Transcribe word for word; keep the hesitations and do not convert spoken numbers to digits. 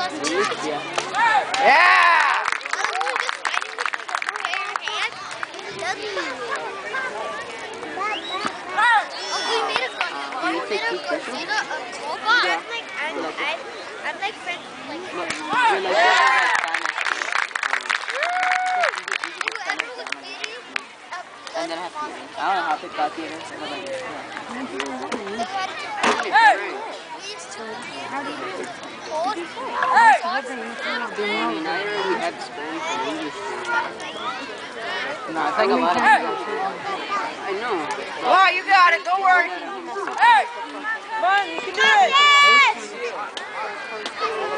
Yeah! I'm like friends like and then I have theater. I don't know how to pick out theater. But like, yeah. How do you do it? I mean, I already had spoon for English. No, it's like a lot of I know. Oh, you got it. Don't worry. Hey! Come on, you can do it.